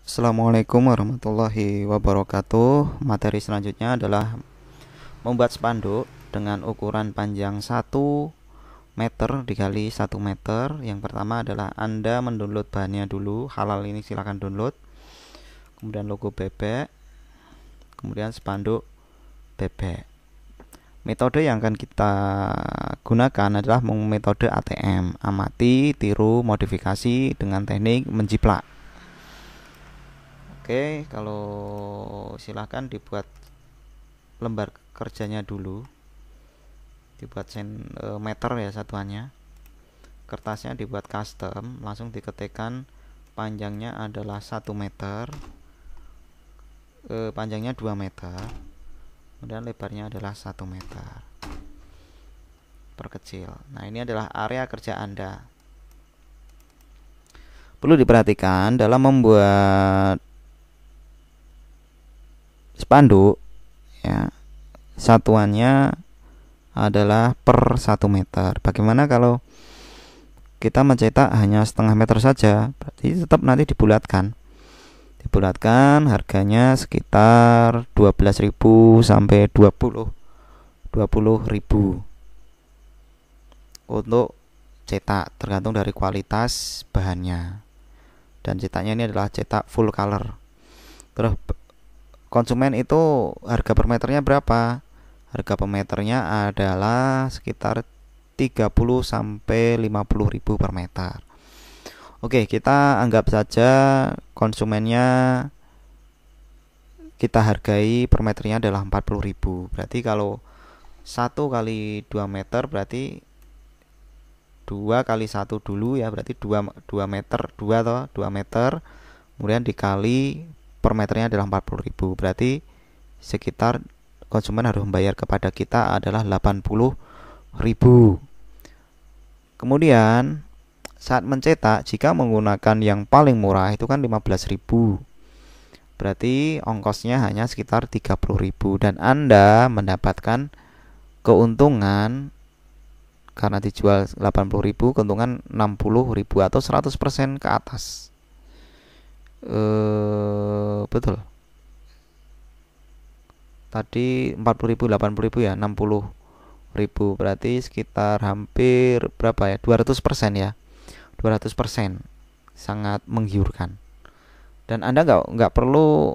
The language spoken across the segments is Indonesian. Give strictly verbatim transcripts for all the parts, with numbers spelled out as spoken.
Assalamualaikum warahmatullahi wabarakatuh. Materi selanjutnya adalah membuat spanduk dengan ukuran panjang satu meter dikali satu meter. Yang pertama adalah Anda mendownload bahannya dulu. Halal ini silahkan download. Kemudian logo bebek, kemudian spanduk bebek. Metode yang akan kita gunakan adalah metode A T M, amati, tiru, modifikasi dengan teknik menjiplak. Oke, kalau silahkan dibuat lembar kerjanya dulu, dibuat sen, e, meter ya satuannya. Kertasnya dibuat custom, langsung diketikkan panjangnya adalah satu meter, e, panjangnya dua meter, kemudian lebarnya adalah satu meter. Perkecil. Nah, ini adalah area kerja Anda. Perlu diperhatikan dalam membuat spanduk ya, satuannya adalah per satu meter. Bagaimana kalau kita mencetak hanya setengah meter saja? Berarti tetap nanti dibulatkan. Dibulatkan harganya sekitar dua belas ribu sampai dua puluh ribu untuk cetak, tergantung dari kualitas bahannya. Dan cetaknya ini adalah cetak full color. Terus konsumen itu harga per meternya berapa? Harga per meternya adalah sekitar tiga puluh sampai lima puluh ribu per meter. Oke, kita anggap saja konsumennya kita hargai per meternya adalah empat puluh ribu. Berarti kalau satu kali dua meter berarti dua kali satu dulu ya, berarti dua meter, dua atau dua meter, kemudian dikali per meternya adalah empat puluh ribu. Berarti sekitar konsumen harus membayar kepada kita adalah delapan puluh ribu. Kemudian saat mencetak, jika menggunakan yang paling murah itu kan lima belas ribu, berarti ongkosnya hanya sekitar tiga puluh ribu. Dan Anda mendapatkan keuntungan karena dijual delapan puluh ribu, keuntungan enam puluh ribu atau seratus persen ke atas. Eh, betul. Tadi empat puluh ribu, delapan puluh ribu ya, enam puluh ribu. Berarti sekitar hampir berapa ya? dua ratus persen ya. dua ratus persen. Sangat menggiurkan. Dan Anda nggak nggak perlu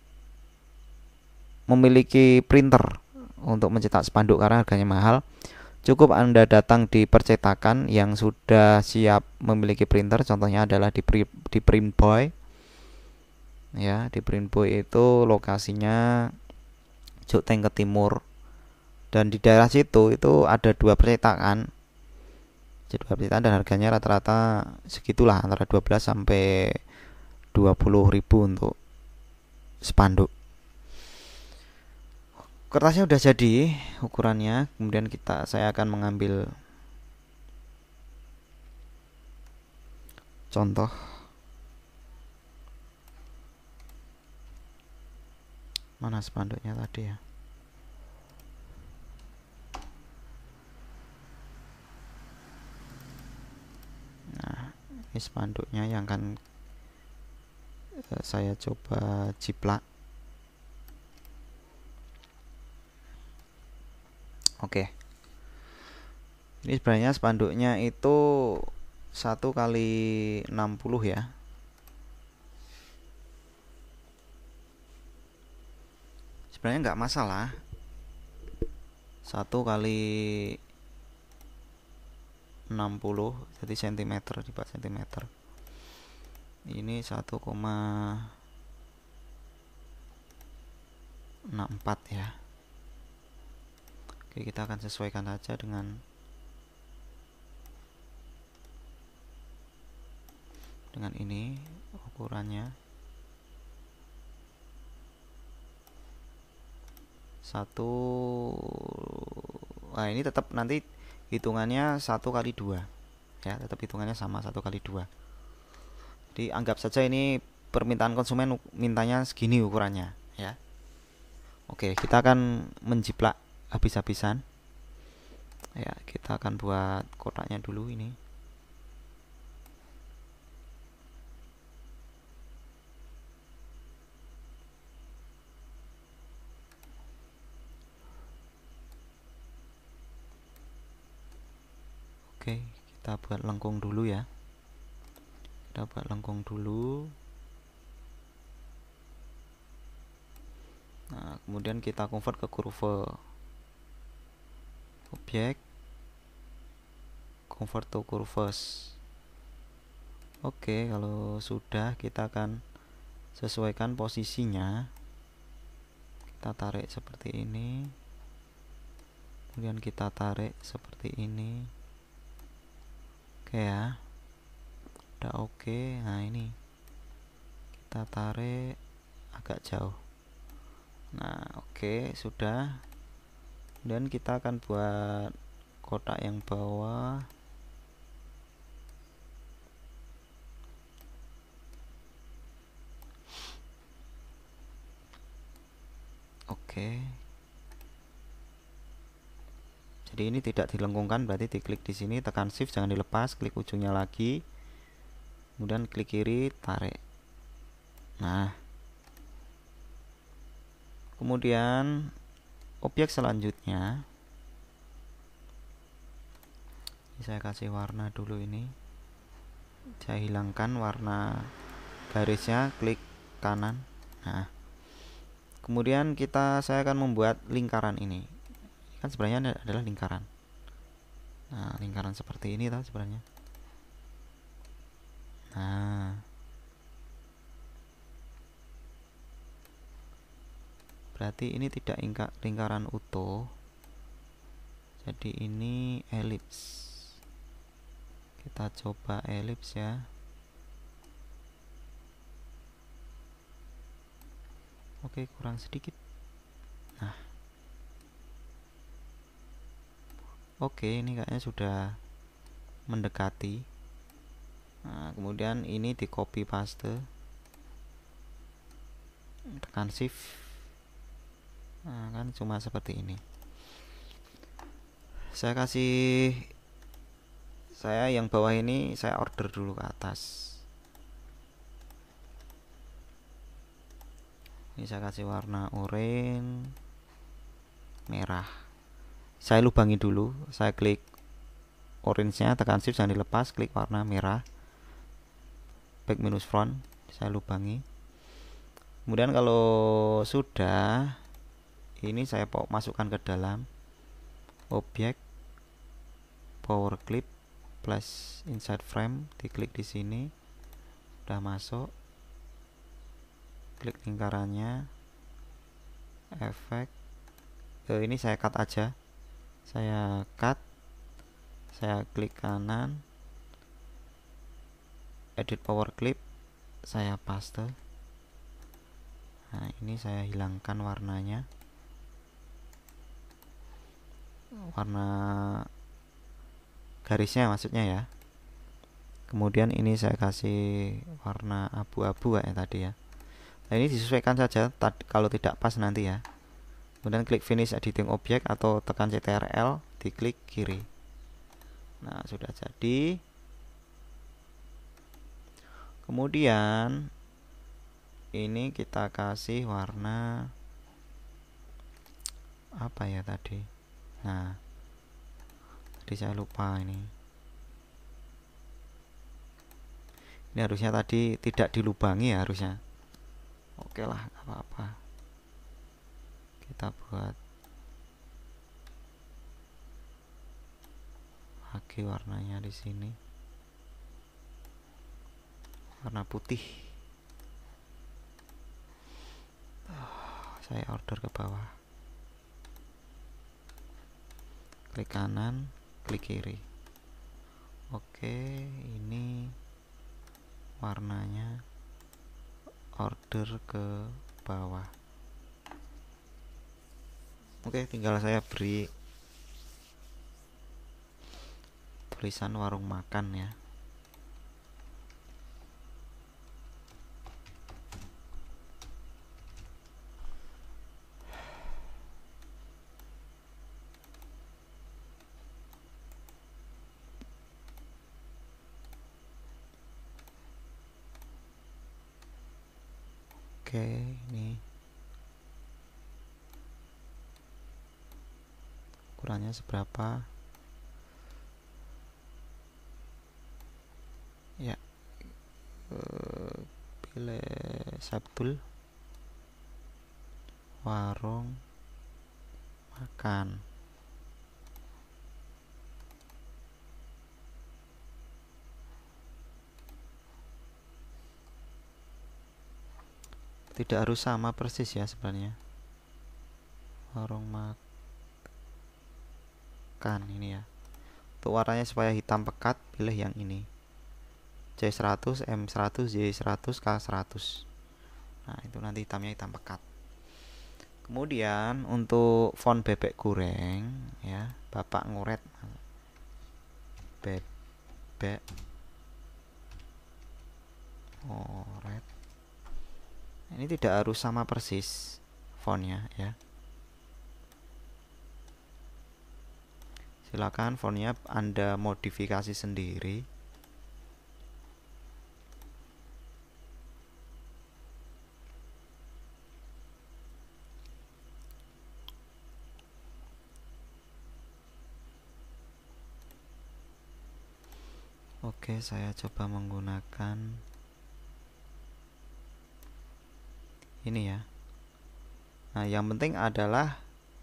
memiliki printer untuk mencetak spanduk karena harganya mahal. Cukup Anda datang di percetakan yang sudah siap memiliki printer. Contohnya adalah di, di Printboy. Ya, di Printboy itu lokasinya Joteng ke timur. Dan di daerah situ itu ada dua percetakan. Jadi dua percetakan dan harganya rata-rata segitulah, antara dua belas sampai dua puluh ribu untuk spanduk. Kertasnya udah jadi ukurannya, kemudian kita saya akan mengambil contoh. Mana spanduknya tadi ya? Nah, ini spanduknya yang akan eh, saya coba jiplak. Oke. Ini sebenarnya spanduknya itu satu kali enam puluh ya. Sebenarnya nggak masalah. Satu kali enam puluh jadi sentimeter di sentimeter. Ini satu koma enam empat ya. Oke, kita akan sesuaikan saja dengan dengan ini ukurannya. Satu, nah ini tetap nanti hitungannya satu kali dua ya, tetap hitungannya sama satu kali dua. Jadi anggap saja ini permintaan konsumen mintanya segini ukurannya ya. Oke, kita akan menjiplak habis-habisan ya. Kita akan buat kotaknya dulu ini. Oke, kita buat lengkung dulu ya. Kita buat lengkung dulu. Nah, kemudian kita convert ke kurve. Objek, convert to curves. Oke, kalau sudah kita akan sesuaikan posisinya. Kita tarik seperti ini. Kemudian kita tarik seperti ini. Oke ya. Udah oke. Nah, ini kita tarik agak jauh. Nah, oke, sudah. Kemudian kita akan buat kotak yang bawah. Oke. Jadi ini tidak dilengkungkan, berarti diklik di sini, tekan shift, jangan dilepas, klik ujungnya lagi. Kemudian klik kiri, tarik. Nah, kemudian objek selanjutnya saya kasih warna dulu ini. Saya hilangkan warna garisnya, klik kanan. Nah, kemudian kita saya akan membuat lingkaran ini. Kan sebenarnya ini adalah lingkaran. Nah, lingkaran seperti ini tau sebenarnya. Nah, berarti ini tidak lingkaran utuh. Jadi ini elips. Kita coba elips ya. Oke, kurang sedikit. Nah, oke, ini kayaknya sudah mendekati. Nah, kemudian ini di copy paste, tekan shift. Nah, kan cuma seperti ini. Saya kasih, saya yang bawah ini saya order dulu ke atas. Ini saya kasih warna oranye, merah. Saya lubangi dulu, saya klik orange-nya, tekan shift, jangan dilepas, klik warna merah, back minus front, saya lubangi. Kemudian kalau sudah, ini saya masukkan ke dalam objek, power clip, plus inside frame, diklik di sini, udah masuk, klik lingkarannya, efek, eh, ini saya cut aja, saya cut, saya klik kanan, edit power clip, saya paste. Nah, ini saya hilangkan warnanya, warna garisnya maksudnya ya. Kemudian ini saya kasih warna abu-abu kayak tadi ya. Nah, ini disesuaikan saja kalau tidak pas nanti ya. Kemudian klik finish editing object atau tekan Ctrl L, diklik kiri. Nah, sudah jadi. Kemudian ini kita kasih warna apa ya tadi. Nah, tadi saya lupa ini. Ini harusnya tadi tidak dilubangi ya harusnya. Oke lah, nggak apa-apa. Kita buat lagi warnanya di sini. Warna putih. Oh, saya order ke bawah. Klik kanan, klik kiri. Oke, ini warnanya order ke bawah. Oke, tinggal saya beri tulisan warung makan ya. Oke, ini ukurannya seberapa? uh, pilih Sabtul, warung makan. Tidak harus sama persis ya sebenarnya. Warung makan ini ya. Untuk warnanya supaya hitam pekat, pilih yang ini. C seratus, M seratus, Y seratus, K seratus. Nah, itu nanti hitamnya hitam pekat. Kemudian untuk font bebek goreng ya, Bapak ngoret bebek ngoret. Ini tidak harus sama persis fontnya ya. Silakan fontnya Anda modifikasi sendiri. Oke, saya coba menggunakan ini ya. Nah, yang penting adalah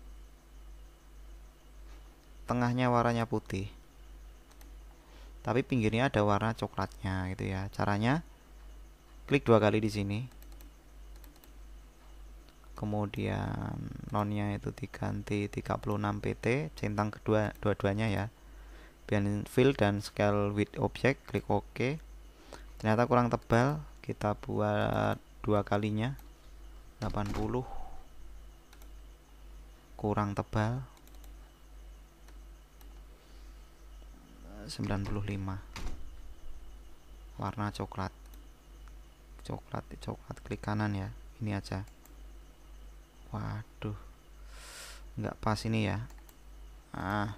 tengahnya warnanya putih, tapi pinggirnya ada warna coklatnya gitu ya. Caranya klik dua kali di sini, kemudian nonnya itu diganti tiga puluh enam P T, centang kedua dua-duanya ya. Beyond fill dan scale with object, klik OK. Ternyata kurang tebal, kita buat dua kalinya, delapan puluh. Kurang tebal, sembilan puluh lima. Warna coklat. Coklat, coklat, klik kanan ya. Ini aja. Waduh, nggak pas ini ya. Ah.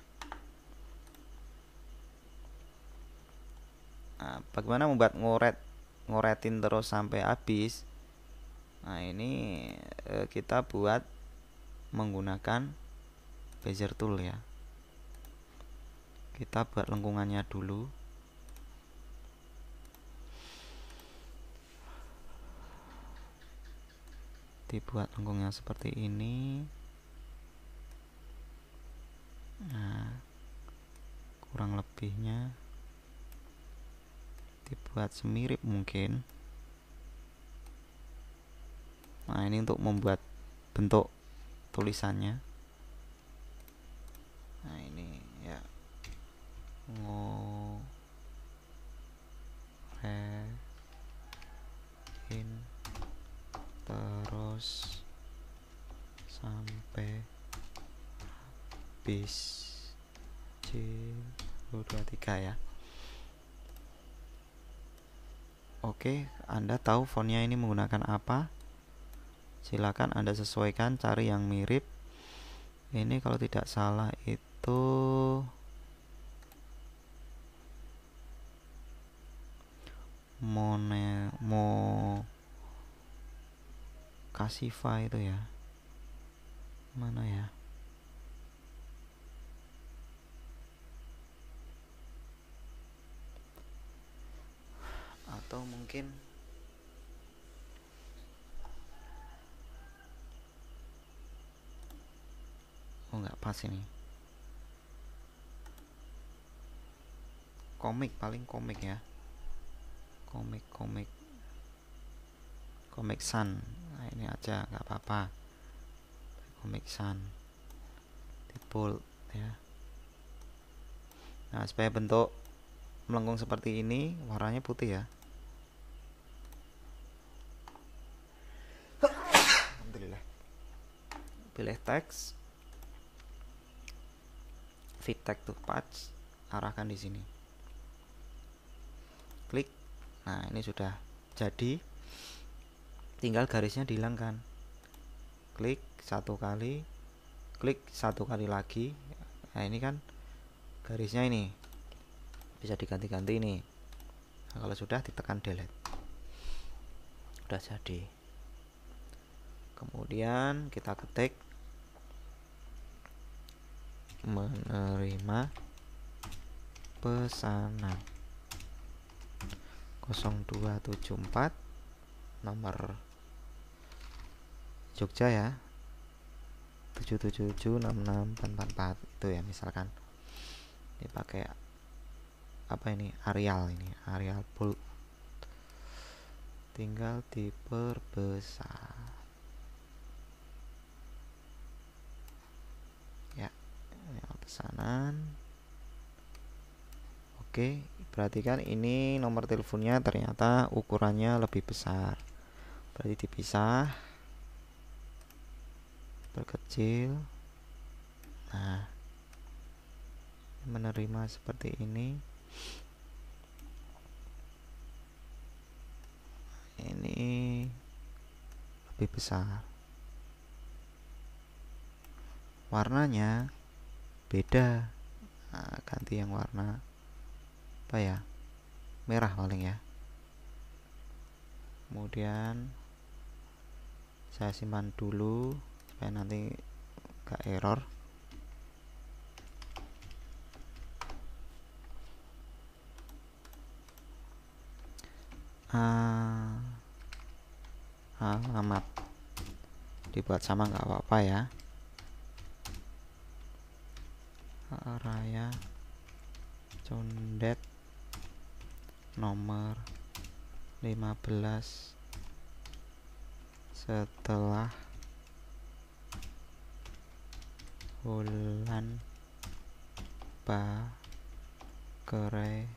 Nah, bagaimana membuat ngoret ngoretin terus sampai habis? Nah, ini eh, kita buat menggunakan bezier tool ya. Kita buat lengkungannya dulu. Dibuat lengkungnya seperti ini. Nah, kurang lebihnya dibuat semirip mungkin. Nah, ini untuk membuat bentuk tulisannya. Nah, ini ya, ngoretin terus sampai habis. C dua puluh tiga ya. Oke, Anda tahu fontnya ini menggunakan apa? Silakan Anda sesuaikan, cari yang mirip. Ini kalau tidak salah itu Mone Mo Kasiva itu ya. Mana ya? Atau mungkin oh, nggak pas ini. Komik, paling komik ya. Komik, komik. Komik Sun. Nah, ini aja nggak apa-apa. Komik Sun. Di bold ya. Nah, supaya bentuk melengkung seperti ini, warnanya putih ya. Alhamdulillah. Pilih teks, fit text to patch, arahkan di sini. Klik. Nah, ini sudah jadi. Tinggal garisnya dihilangkan. Klik satu kali, klik satu kali lagi. Nah, ini kan garisnya ini bisa diganti-ganti ini. Nah, kalau sudah ditekan delete, udah jadi. Kemudian kita ketik menerima pesanan, nol dua tujuh empat, nomor Jogja ya, tujuh tujuh tujuh enam enam empat empat empat itu ya, misalkan ini pakai apa ini, Arial, ini Arial bold, tinggal diperbesar ya, ini pesanan. Oke, perhatikan ini nomor teleponnya ternyata ukurannya lebih besar, berarti dipisah, berkecil. Nah, menerima seperti ini. Ini lebih besar, warnanya beda. Nah, ganti yang warna apa ya, merah paling ya. Kemudian saya simpan dulu supaya nanti gak error. ah, alamat dibuat sama nggak apa-apa ya. Raya Condet nomor lima belas setelah bulan Bakere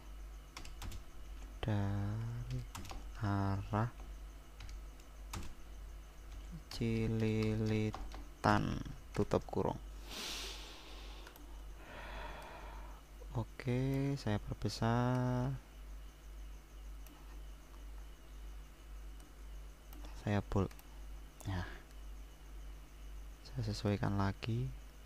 dari arah Cililitan, tutup kurung. Oke, saya perbesar, saya bold ya, saya sesuaikan lagi.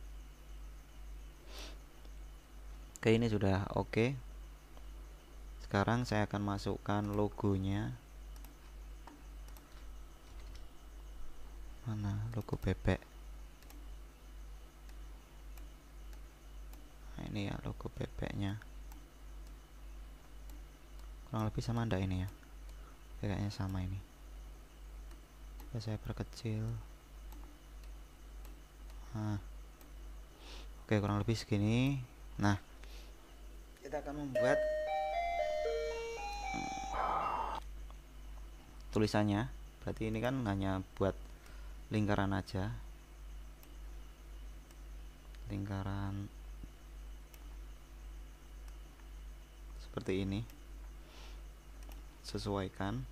Oke, ini sudah oke. Sekarang saya akan masukkan logonya. Mana logo bebek? Nah, ini ya logo bebeknya. Kurang lebih sama ndak ini ya? Kayaknya sama ini. Saya perkecil. Nah, oke, kurang lebih segini. Nah, kita akan membuat tulisannya. Berarti ini kan hanya buat lingkaran aja, lingkaran seperti ini. Sesuaikan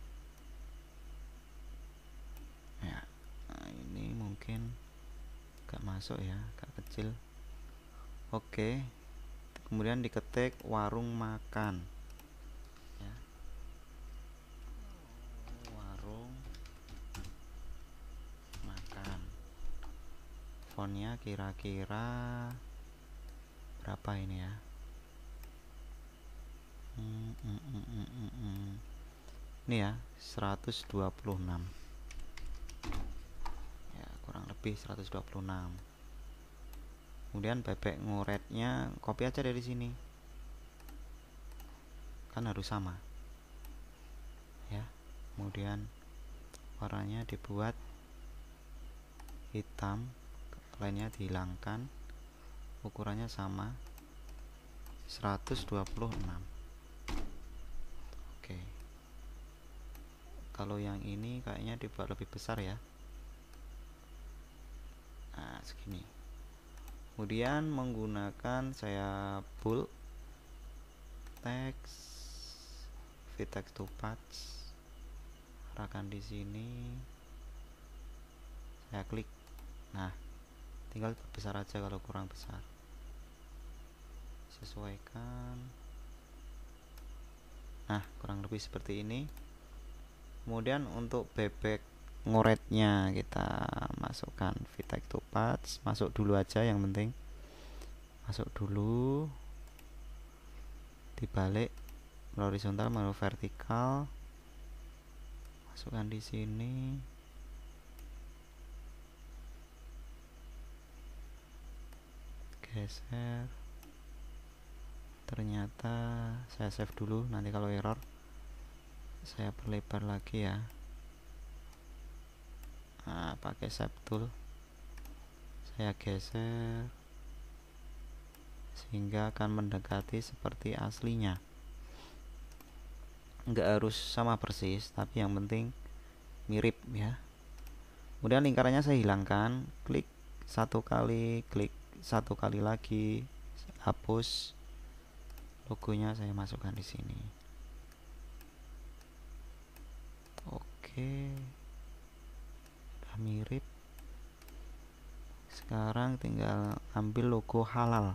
ya. Nah, ini mungkin gak masuk ya, gak kecil. Oke, kemudian diketik warung makan ya, warung makan. Fontnya kira-kira berapa ini ya? hmm, hmm, hmm, hmm, hmm, hmm. Ini ya seratus dua puluh enam ya, kurang lebih seratus dua puluh enam. Kemudian bebek ngoretnya copy aja dari sini, kan harus sama ya. Kemudian warnanya dibuat hitam, lainnya dihilangkan, ukurannya sama seratus dua puluh enam. Oke, kalau yang ini kayaknya dibuat lebih besar ya. Nah, segini. Kemudian menggunakan saya bold teks, fit text to patch, arahkan di sini, saya klik. Nah, tinggal besar aja kalau kurang besar, sesuaikan. Nah, kurang lebih seperti ini. Kemudian untuk bebek ngoretnya kita masukkan fit text to patch, masuk dulu aja, yang penting masuk dulu, dibalik horizontal mau vertikal, masukkan di sini, geser. Ternyata saya save dulu, nanti kalau error saya perlebar lagi ya. Nah, pakai shape tool saya geser sehingga akan mendekati seperti aslinya. Nggak harus sama persis, tapi yang penting mirip ya. Kemudian lingkarannya saya hilangkan, klik satu kali, klik satu kali lagi, hapus. Logonya saya masukkan di sini. Oke, udah mirip. Sekarang tinggal ambil logo halal.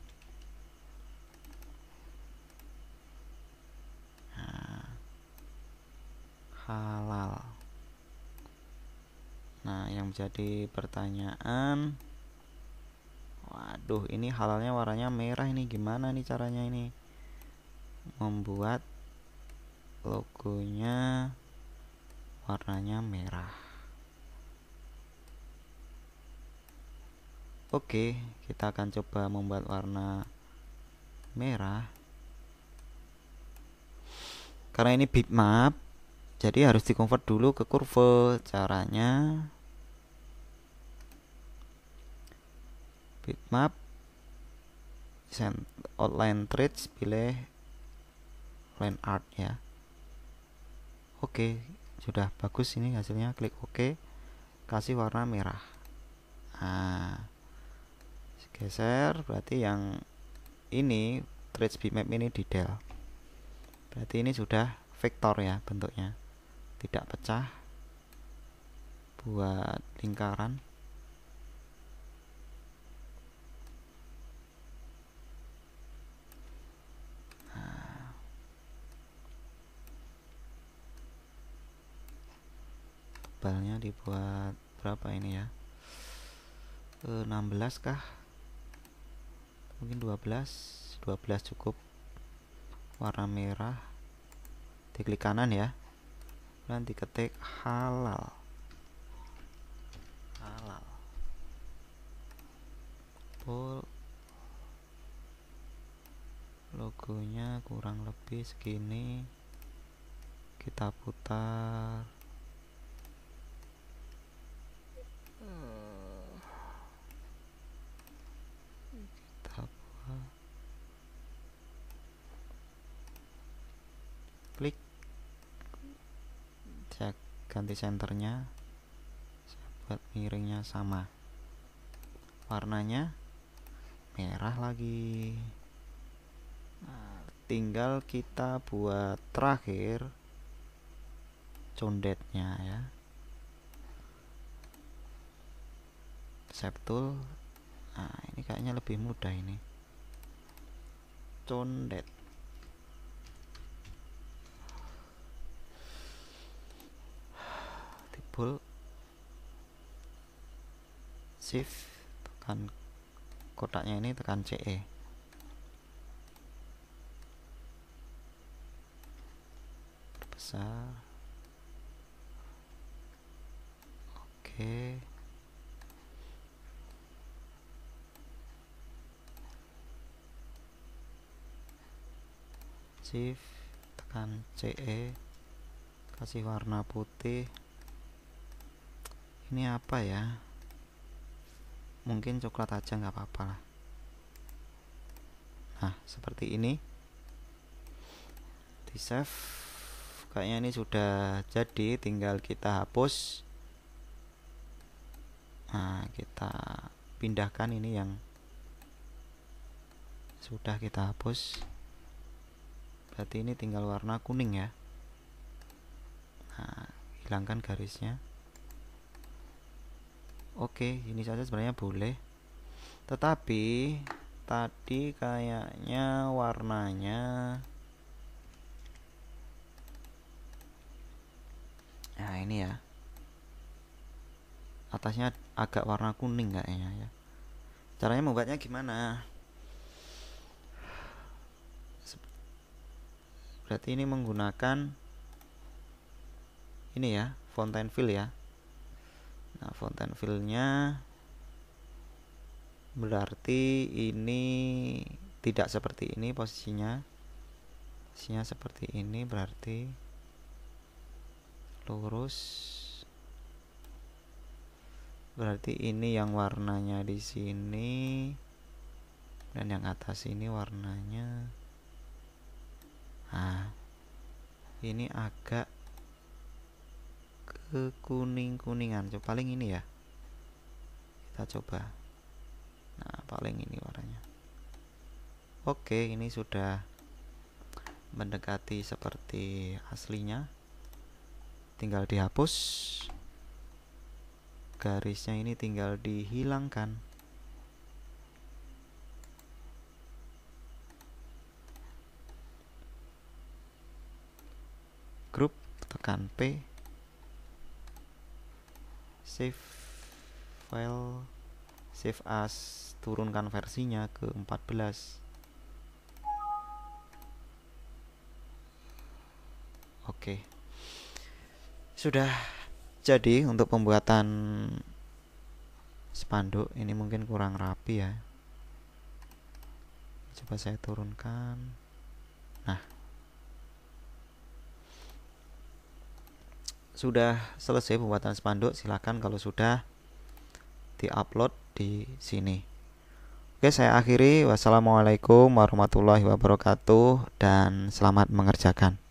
Nah, halal. Nah, yang menjadi pertanyaan, waduh, ini halalnya warnanya merah, ini gimana nih caranya ini membuat logonya warnanya merah? Oke, kita akan coba membuat warna merah. Karena ini bitmap, jadi harus di-convert dulu ke kurve. Caranya bitmap, outline traits, pilih line art ya. Oke, sudah bagus ini hasilnya. Klik OK, kasih warna merah. Nah, geser, berarti yang ini traits bitmap ini detail. Berarti ini sudah vektor ya bentuknya, tidak pecah. Buat lingkaran, nah, tebalnya dibuat berapa ini ya, enam belas kah, mungkin dua belas dua belas cukup. Warna merah, diklik kanan ya, dan diketik halal. Halal. Full. Logonya kurang lebih segini. Kita putar. Kita buat. Klik. Saya ganti senternya, saya buat miringnya sama, warnanya merah lagi. Nah, tinggal kita buat terakhir condetnya ya, shape tool. Nah, ini kayaknya lebih mudah ini, condet. Shift, tekan kotaknya ini, tekan C E. Besar. Oke. Shift, tekan C E, kasih warna putih. Ini apa ya? Mungkin coklat aja nggak apa-apa lah. Nah, seperti ini. Di save. Kayaknya ini sudah jadi, tinggal kita hapus. Nah, kita pindahkan ini yang sudah kita hapus. Berarti ini tinggal warna kuning ya. Nah, hilangkan garisnya. Oke, ini saja sebenarnya boleh. Tetapi tadi kayaknya warnanya, nah ini ya, atasnya agak warna kuning kayaknya ya. Caranya membuatnya gimana? Berarti ini menggunakan ini ya, fountain fill ya. Nah, fountain fill-nya berarti ini tidak seperti ini posisinya. Posisinya seperti ini, berarti lurus. Berarti ini yang warnanya di sini dan yang atas ini warnanya. Nah, ini agak ke kuning-kuningan. Coba paling ini ya. Kita coba. Nah, paling ini warnanya. Oke, ini sudah mendekati seperti aslinya. Tinggal dihapus. Garisnya ini tinggal dihilangkan. Grup, tekan P. Save file, save as, turunkan versinya ke empat belas. Oke. Sudah jadi untuk pembuatan spanduk. Ini mungkin kurang rapi ya. Coba saya turunkan. Nah, sudah selesai pembuatan spanduk. Silakan kalau sudah di-upload di sini. Oke, saya akhiri. Wassalamualaikum warahmatullahi wabarakatuh dan selamat mengerjakan.